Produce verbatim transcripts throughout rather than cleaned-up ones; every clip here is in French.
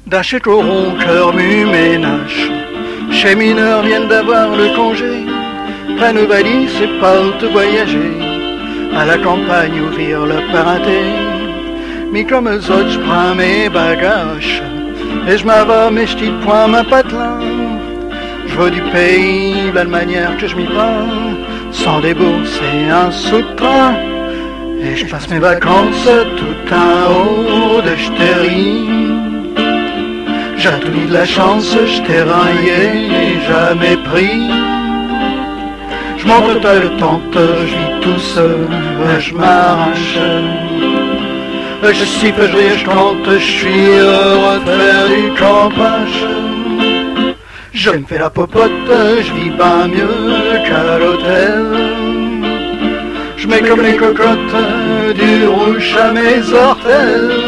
D'achet coron, cœur mu, ménage. Chez mineurs viennent d'avoir le congé. Prennent valise et partent voyager. À la campagne ouvrir leur parenté. Mais comme eux autres, je prends mes bagages. Et je m'en vais, mes petits points, ma patelin. Je veux du pays, de la manière que je m'y prends. Sans débourser un sou de train. Et je passe mes vacances tout en haut de Ch'téry. J'ai tout mis de la chance, je t'ai raillé, jamais pris. Je monte le tente, je vis tout seul, je m'arrache. Je siffle, je ris, je compte, je suis heureux de faire du campage. Je me fais la popote, je vis pas mieux qu'à l'hôtel. Je mets comme les cocottes du rouge à mes orteils.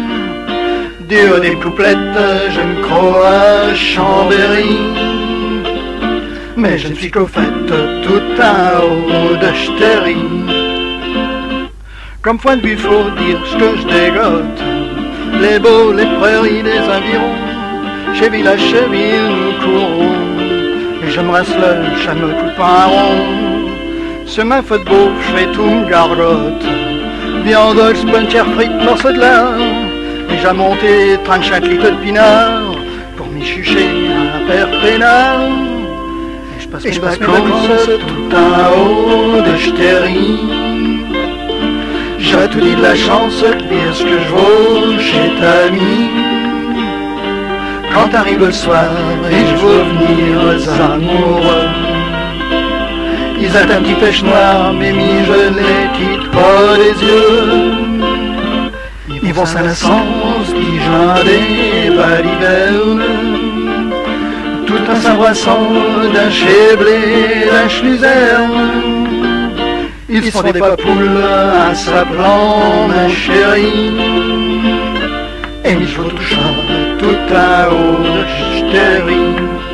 Du haut des couplettes, je me crois à Chambéry. Mais je ne suis qu'au fait tout en haut de Ch'téry. Comme point de vue, faut dire ce que je dégote. Les beaux, les prairies, les environs. Chez village, chez ville, nous courons. Et je me reste le chat me coupe un rond. Sur ma faute beau, je fais tout me gargote. Viande, bonne chair frite, morceau de lard. Et j'ai monté trente-cinq litres de pinard pour m'y chucher un père peinard. Et je passe mes vacances tout en haut de Ch'téry. J'ai tout dit de la chance, dire ce que je vaux chez ta amie. Quand arrive le soir et je veux venir amoureux, ils ont un petit pêche noir, mais mi je les quitte pas les yeux. Ils vont Saint-Vincent, Dijon, des balivernes, tout en s'embrassant d'un chéblé, d'un schluzerne. Ils se font des papoules en s'appelant ma chérie. Et il faut tout chat, tout en haut de Ch'téry.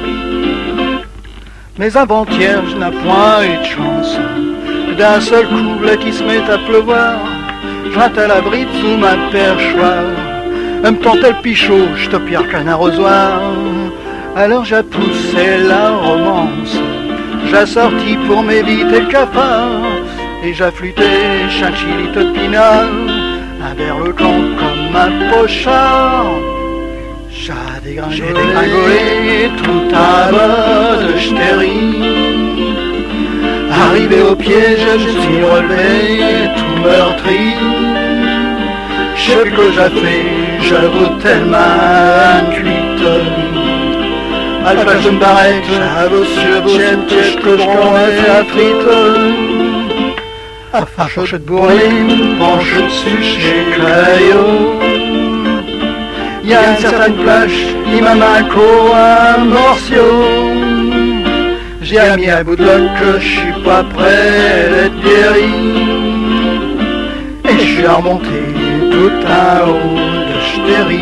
Mais avant-hier, je n'ai point eu de chance. D'un seul coup, là qui se met à pleuvoir, je rentre à l'abri sous ma perchoir. Elle me tentait le pichot, je te pire qu'un arrosoir. Alors j'ai poussé la romance, j'ai sorti pour m'éviter le cafard. Et j'ai flûté chinchillite de pinard, un verre le camp comme un pochard. J'ai dégringolé, dégringolé tout à bas de Ch'téry. Arrivé au pied, je me suis relevé tout meurtri. Je sais plus que j'ai fait, j'avoue tellement cuite. À la place de me barrer, j'avoue sur vos têtes que je connais la frite. À farche de bourrée, penche dessus chez Caillot. Il y a une certaine plage, il m'a manqué un morceau. J'ai mis à bout de l'autre que je suis pas prêt d'être guéri. Et je suis remonté tout en haut de Ch'téry.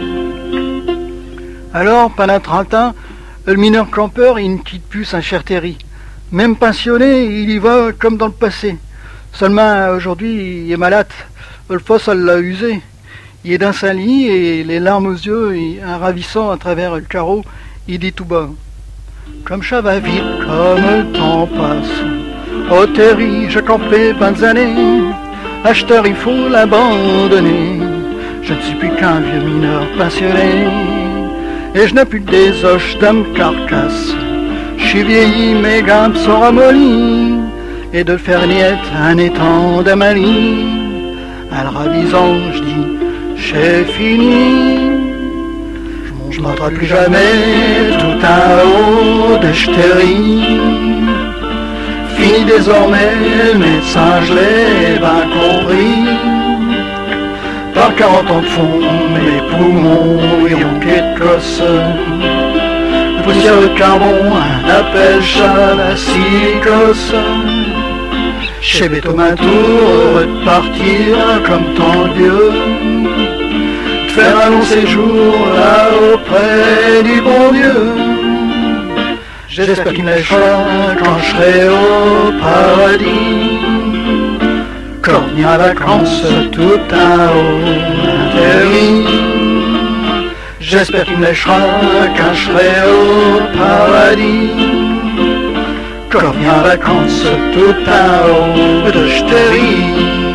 Alors, pendant trente ans, le mineur campeur, il ne quitte plus Saint-Chertéry. Même pensionné, il y va comme dans le passé. Seulement, aujourd'hui, il est malade. Le fosse, elle l'a usé. Il est dans sa lit et les larmes aux yeux, et un ravissant à travers le carreau, il dit tout bas. Comme ça va vite, comme le temps passe. Au Terry, je campais bonnes années. Acheteur, il faut l'abandonner. Je ne suis plus qu'un vieux mineur passionné. Et je n'ai plus que des oches d'âme carcasse. Je suis vieilli, mes gammes sont ramollies. Et de le faire niette un étang d'Amalie. À le ravisant, je dis, j'ai fini. Je ne monterai plus jamais tout en haut de Ch'téry. Fini désormais, médecin, je l'ai bien compris. Par quarante ans de fond, mes poumons iront qu'écosse. Le poussière de carbon, un appel chat, la silicose. Chez Béto Matour, heureux de partir comme tant de Dieu. De faire un long séjour là auprès du bon Dieu. J'espère qu'il me lâchera quand je serai au paradis. Quand on ira vacances tout en haut d'Interdit. J'espère qu'il me lâchera quand je serai au paradis. Quand vient vacances tout en haut de Ch'téry.